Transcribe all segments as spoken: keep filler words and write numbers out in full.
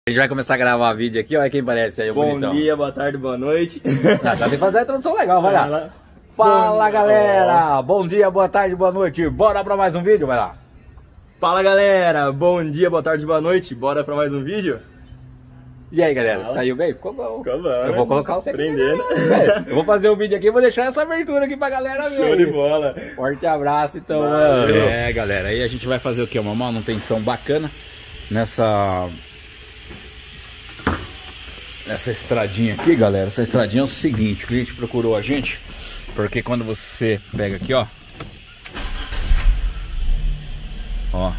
A gente vai começar a gravar vídeo aqui, olha quem parece aí, o Bom bonitão. dia, boa tarde, boa noite. Ah, já tem que fazer a introdução legal, vai lá. Fala, Bom, galera, bom dia, boa tarde, boa noite, bora pra mais um vídeo, vai lá. Fala, galera, bom dia, boa tarde, boa noite, bora pra mais um vídeo? E aí, galera, Fala. Saiu bem? Ficou bom. Ficou bom, Eu vou colocar o Aprendendo. Eu vou fazer o vídeo aqui e vou deixar essa abertura aqui pra galera ver. Show de bola. Forte abraço, então, Valeu. mano. É, galera, aí a gente vai fazer o que? Uma manutenção bacana nessa... Nessa estradinha aqui, galera. Essa estradinha é o seguinte, o cliente procurou a gente porque quando você pega aqui, ó, ó,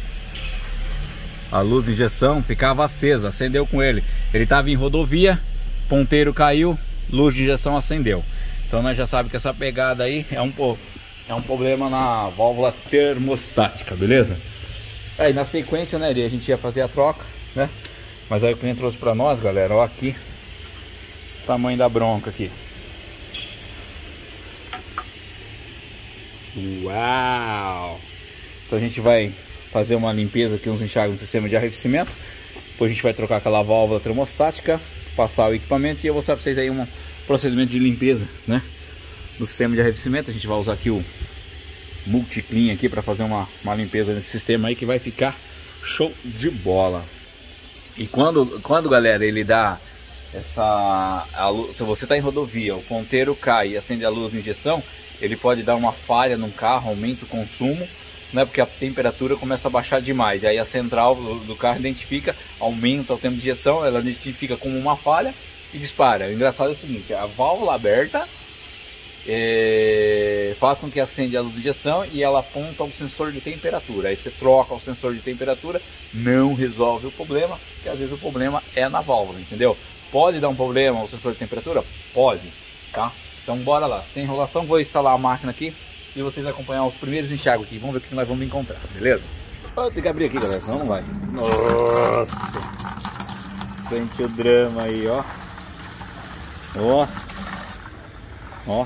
a luz de injeção ficava acesa, acendeu com ele. Ele estava em rodovia, ponteiro caiu, luz de injeção acendeu. Então nós já sabemos que essa pegada aí é um, é um problema na válvula termostática, beleza? Aí na sequência, né, a gente ia fazer a troca, né? Mas aí o cliente trouxe pra nós, galera, ó aqui o tamanho da bronca aqui. Uau! Então a gente vai fazer uma limpeza aqui, uns enxágues no sistema de arrefecimento. Depois a gente vai trocar aquela válvula termostática, passar o equipamento e eu vou mostrar pra vocês aí um procedimento de limpeza, né, do sistema de arrefecimento. A gente vai usar aqui o multi-clean aqui para fazer uma, uma limpeza nesse sistema aí que vai ficar show de bola. E quando, quando galera, ele dá essa... A luz, se você está em rodovia, o ponteiro cai e acende a luz de injeção, ele pode dar uma falha no carro, aumenta o consumo, né, porque a temperatura começa a baixar demais. E aí a central do carro identifica, aumenta o tempo de injeção, ela identifica como uma falha e dispara. O engraçado é o seguinte, a válvula aberta é, faz com que acende a luz de injeção e ela aponta o sensor de temperatura. Aí você troca o sensor de temperatura, não resolve o problema, porque às vezes o problema é na válvula, entendeu? Pode dar um problema o sensor de temperatura? Pode, tá? Então bora lá, sem enrolação, vou instalar a máquina aqui e vocês acompanhar os primeiros enxágues aqui. Vamos ver o que nós vamos encontrar, beleza? Oh, tem que abrir aqui, galera, senão não vai. Nossa! Sente o drama aí, ó. Ó. Ó.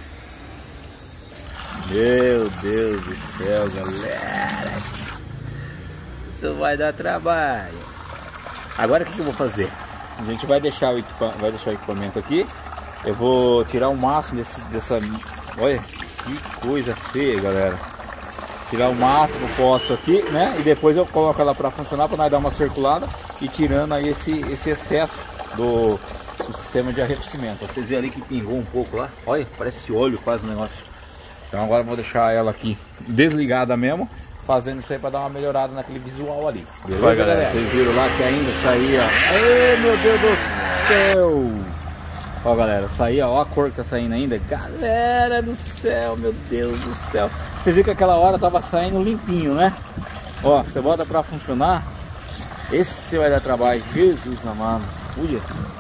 Meu Deus do céu, galera. Isso vai dar trabalho. Agora o que, que eu vou fazer? A gente vai deixar o, equipa vai deixar o equipamento aqui. Eu vou tirar o máximo desse, dessa... Olha, que coisa feia, galera. Tirar o máximo do posto aqui, né? E depois eu coloco ela para funcionar, para nós dar uma circulada e tirando aí esse, esse excesso do, do sistema de arrefecimento. Vocês viram ali que pingou um pouco lá? Olha, parece óleo quase o negócio. Então agora eu vou deixar ela aqui desligada mesmo, fazendo isso aí para dar uma melhorada naquele visual ali. Beleza, Vai, galera? Vocês viram lá que ainda saía... Ai, meu Deus do céu! Ó, galera, saía, ó a cor que tá saindo ainda. Galera do céu, meu Deus do céu. Vocês viram que aquela hora tava saindo limpinho, né? Ó, você bota pra funcionar. Esse vai dar trabalho, Jesus amado. Olha.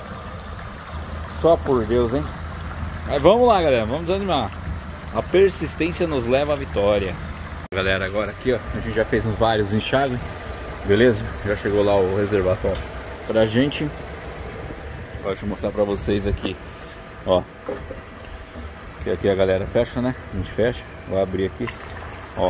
Só por Deus, hein? Mas vamos lá, galera, vamos desanimar. A persistência nos leva à vitória. Galera, agora aqui, ó, a gente já fez uns vários enxágues. Beleza? Já chegou lá o reservatório pra gente. Deixa eu mostrar pra vocês aqui, ó. Aqui, aqui a galera fecha, né? A gente fecha. Vou abrir aqui, ó.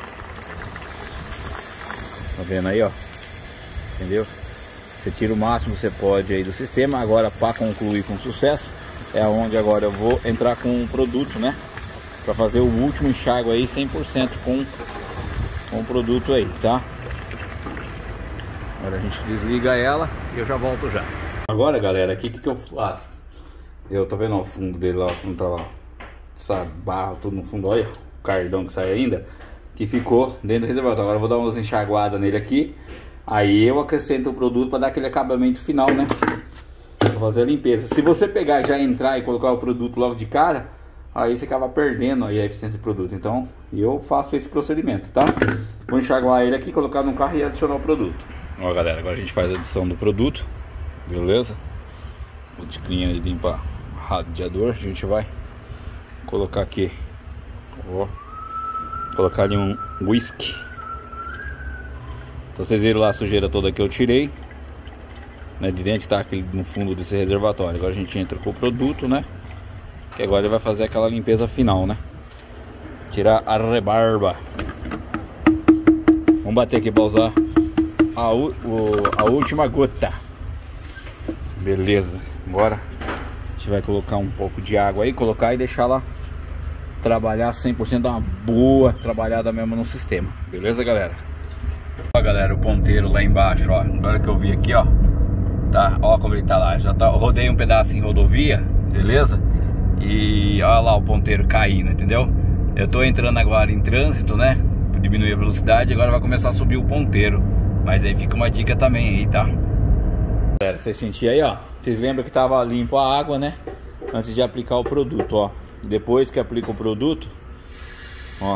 Tá vendo aí, ó? Entendeu? Você tira o máximo que você pode aí do sistema. Agora, para concluir com sucesso, é onde agora eu vou entrar com o produto, né? Pra fazer o último enxágue aí cem por cento com, com o produto aí, tá? Agora a gente desliga ela e eu já volto já. Agora, galera, aqui o que, que eu faço? Eu tô vendo ó, o fundo dele lá, como tá lá, essa barra tudo no fundo, olha o cardão que sai ainda, que ficou dentro do reservatório. Agora eu vou dar umas enxaguadas nele aqui, aí eu acrescento o produto para dar aquele acabamento final, né? Pra fazer a limpeza. Se você pegar, já entrar e colocar o produto logo de cara, aí você acaba perdendo aí a eficiência do produto. Então eu faço esse procedimento, tá? Vou enxaguar ele aqui, colocar no carro e adicionar o produto. Ó, galera, agora a gente faz a adição do produto. Beleza? O ticlinho aí limpa radiador. A gente vai colocar aqui, ó, colocar ali um whisky. Então vocês viram lá a sujeira toda que eu tirei, né? De dentro tá aquele no fundo desse reservatório. Agora a gente entra com o produto, né? Que agora ele vai fazer aquela limpeza final, né? Tirar a rebarba. Vamos bater aqui para usar a, o, a última gota. Beleza, bora. A gente vai colocar um pouco de água aí, colocar e deixar ela trabalhar cem por cento, dar uma boa trabalhada mesmo no sistema. Beleza, galera? Ó, galera, o ponteiro lá embaixo, ó. Agora que eu vi aqui, ó. Tá, ó como ele tá lá. Já tá, eu rodei um pedaço em rodovia, beleza? E olha lá o ponteiro caindo, entendeu? Eu tô entrando agora em trânsito, né? Diminuir a velocidade, agora vai começar a subir o ponteiro. Mas aí fica uma dica também aí, tá? Galera, vocês sentiram aí, ó. Vocês lembram que tava limpo a água, né? Antes de aplicar o produto, ó. Depois que aplica o produto, ó.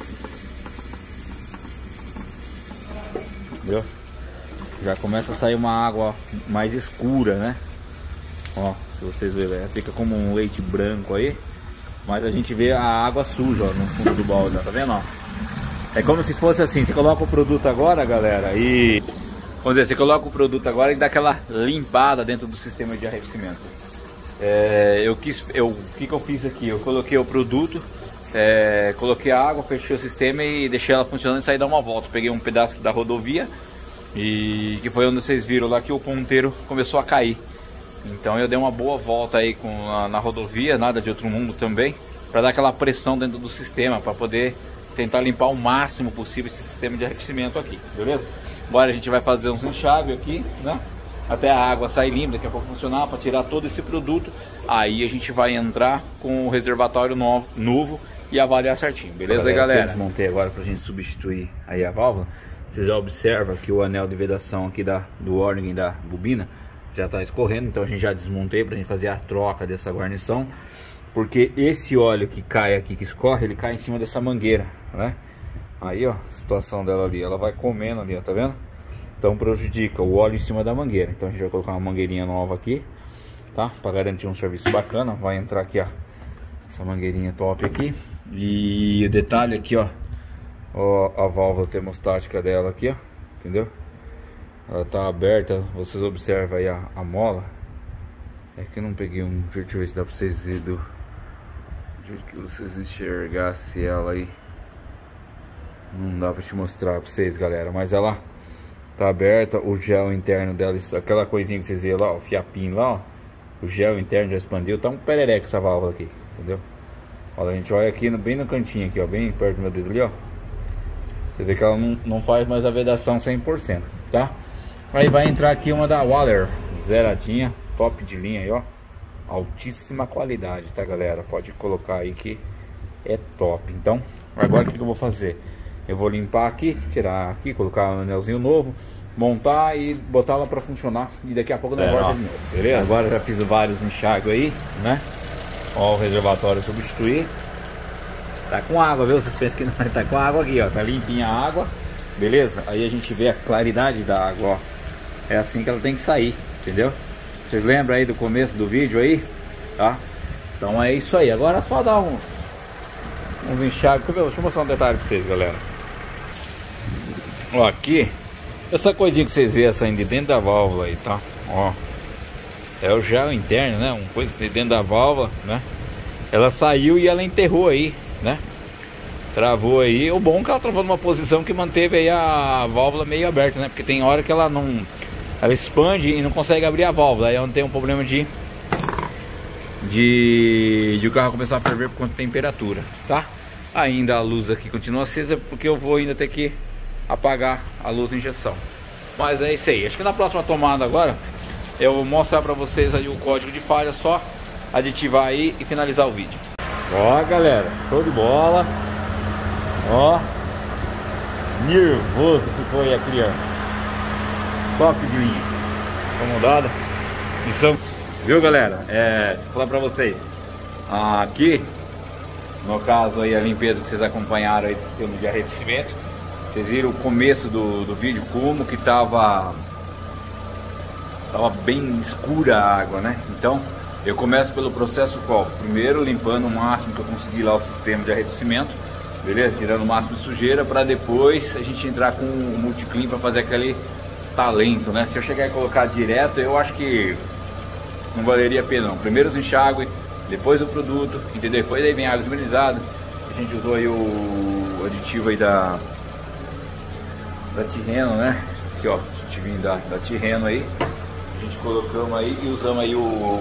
Entendeu? Já começa a sair uma água ó, mais escura, né? Ó, se vocês verem, fica como um leite branco aí. Mas a gente vê a água suja, ó, no fundo do balde, ó, tá vendo, ó? É como se fosse assim, você coloca o produto agora, galera, e... Vamos dizer, você coloca o produto agora e dá aquela limpada dentro do sistema de arrefecimento. É, eu quis, eu, o que, que eu fiz aqui? Eu coloquei o produto, é, coloquei a água, fechei o sistema e deixei ela funcionando e saí dar uma volta. Peguei um pedaço da rodovia e que foi onde vocês viram lá que o ponteiro começou a cair. Então eu dei uma boa volta aí com a, na rodovia, nada de outro mundo também, para dar aquela pressão dentro do sistema, para poder tentar limpar o máximo possível esse sistema de arrefecimento aqui, beleza? Agora a gente vai fazer uns enxágues aqui, né? Até a água sair limpa, daqui a pouco funcionar, para tirar todo esse produto. Aí a gente vai entrar com o reservatório novo, novo e avaliar certinho, beleza, galera? galera? Eu desmontei agora para a gente substituir aí a válvula. Você já observa que o anel de vedação aqui da, do O-ring da bobina já está escorrendo, então a gente já desmontei para a gente fazer a troca dessa guarnição, porque esse óleo que cai aqui, que escorre, ele cai em cima dessa mangueira, né? Aí, ó, a situação dela ali, ela vai comendo ali, ó, tá vendo? Então prejudica o óleo em cima da mangueira. Então a gente vai colocar uma mangueirinha nova aqui, tá? Para garantir um serviço bacana. Vai entrar aqui, ó, essa mangueirinha top aqui. E o detalhe aqui, ó, ó, a válvula termostática dela aqui, ó, entendeu? Ela tá aberta, vocês observam aí a, a mola. É que eu não peguei um... Deixa eu ver se dá pra vocês verem do jeito que vocês enxergassem ela aí. Não dá pra te mostrar pra vocês, galera, mas ela tá aberta, o gel interno dela, aquela coisinha que vocês viram lá, ó, o fiapinho lá, ó, o gel interno já expandiu, tá um perereco essa válvula aqui, entendeu? Olha, a gente olha aqui, no, bem no cantinho aqui, ó, bem perto do meu dedo ali, ó. Você vê que ela não, não faz mais a vedação cem por cento, tá? Aí vai entrar aqui uma da Waller, zeradinha, top de linha aí, ó. Altíssima qualidade, tá, galera? Pode colocar aí que é top. Então, agora o que, que eu vou fazer? Eu vou limpar aqui, tirar aqui, colocar um anelzinho novo, montar e botar ela pra funcionar. E daqui a pouco nós é, volta de novo, beleza? Agora já fiz vários enxágues aí, né? Ó, o reservatório substituir. Tá com água, viu? Vocês pensam que não vai tá com água aqui, ó. Tá limpinha a água, beleza? Aí a gente vê a claridade da água, ó. É assim que ela tem que sair, entendeu? Vocês lembram aí do começo do vídeo aí, tá? Então é isso aí. Agora é só dar uns uns enxágues. Deixa eu mostrar um detalhe pra vocês, galera. Ó, aqui, essa coisinha que vocês veem saindo de dentro da válvula aí, tá? Ó, é o gel interno, né? Uma coisa de dentro da válvula, né? Ela saiu e ela enterrou aí, né? Travou aí. O bom é que ela travou numa posição que manteve aí a válvula meio aberta, né? Porque tem hora que ela não... Ela expande e não consegue abrir a válvula. Aí é onde tem um problema de... De, de o carro começar a ferver por conta de temperatura, tá? Ainda a luz aqui continua acesa porque eu vou ainda ter que apagar a luz de injeção. Mas é isso aí. Acho que na próxima tomada agora eu vou mostrar pra vocês aí o código de falha, só aditivar aí e finalizar o vídeo. Ó, galera, show de bola. Ó, nervoso que foi aqui, ó. Top de linha. Acomodada. Missão. Viu, galera? É, vou falar pra vocês. Aqui, no caso aí, a limpeza que vocês acompanharam aí do sistema de arrefecimento. Vocês viram o começo do, do vídeo, como que tava Tava bem escura a água, né? Então, eu começo pelo processo qual? Primeiro, limpando o máximo que eu conseguir lá o sistema de arrefecimento, beleza? Tirando o máximo de sujeira, para depois a gente entrar com o multiclean para fazer aquele talento, né? Se eu chegar e colocar direto, eu acho que não valeria a pena não. Primeiro os enxágues, depois o produto, entendeu? Depois aí vem a água desmineralizada. A gente usou aí o aditivo aí da da Tirreno, né? aqui, ó, chivinho da, da Tirreno aí. A gente colocamos aí e usamos aí o,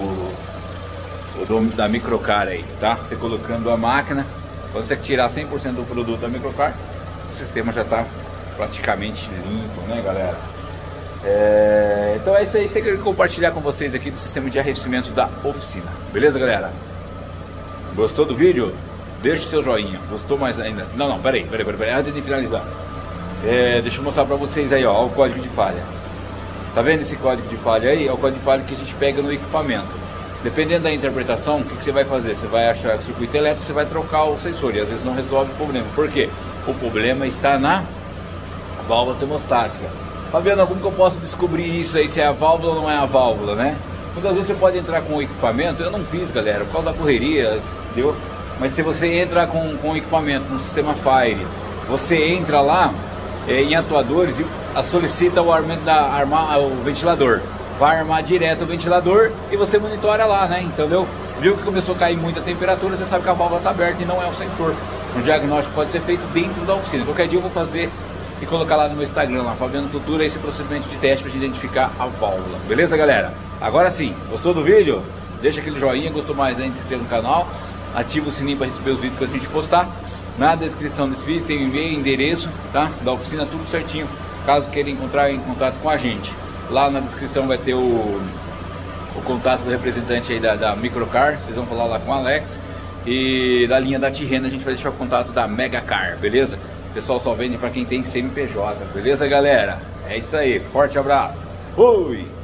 o do, da Microcar aí, tá? Você colocando a máquina, quando você tirar cem por cento do produto da Microcar, o sistema já tá praticamente limpo, né, galera? É, então é isso aí, eu queria compartilhar com vocês aqui do sistema de arrefecimento da oficina. Beleza, galera? Gostou do vídeo? Deixa o seu joinha. Gostou mais ainda? Não, não, peraí, peraí, peraí, peraí. Antes de finalizar, é, deixa eu mostrar pra vocês aí, ó, o código de falha. Tá vendo esse código de falha aí? É o código de falha que a gente pega no equipamento. Dependendo da interpretação, o que, que você vai fazer? Você vai achar que o circuito elétrico, você vai trocar o sensor e às vezes não resolve o problema. Por quê? O problema está na válvula termostática. Fabiano, como que eu posso descobrir isso aí, se é a válvula ou não é a válvula, né? Muitas vezes você pode entrar com o equipamento, eu não fiz, galera, por causa da correria, entendeu? Mas se você entra com, com o equipamento, no sistema Fire, você entra lá é, em atuadores e solicita o aumento da armar o ventilador. Vai armar direto o ventilador e você monitora lá, né? Entendeu? Viu que começou a cair muita temperatura, você sabe que a válvula está aberta e não é o sensor. O diagnóstico pode ser feito dentro da oficina. Qualquer dia eu vou fazer e colocar lá no meu Instagram, lá, Fabiano Futuro, esse procedimento de teste para gente identificar a válvula. Beleza, galera? Agora sim, gostou do vídeo? Deixa aquele joinha, gostou mais ainda, se inscreva no canal, ativa o sininho para receber os vídeos que a gente postar. Na descrição desse vídeo tem e-mail, endereço, tá? Da oficina, tudo certinho, caso queira encontrar em contato com a gente. Lá na descrição vai ter o, o contato do representante aí da, da Microcar, vocês vão falar lá com o Alex. E da linha da Tirreno a gente vai deixar o contato da Megacar, beleza? O pessoal só vende para quem tem C N P J, beleza, galera? É isso aí, forte abraço, fui!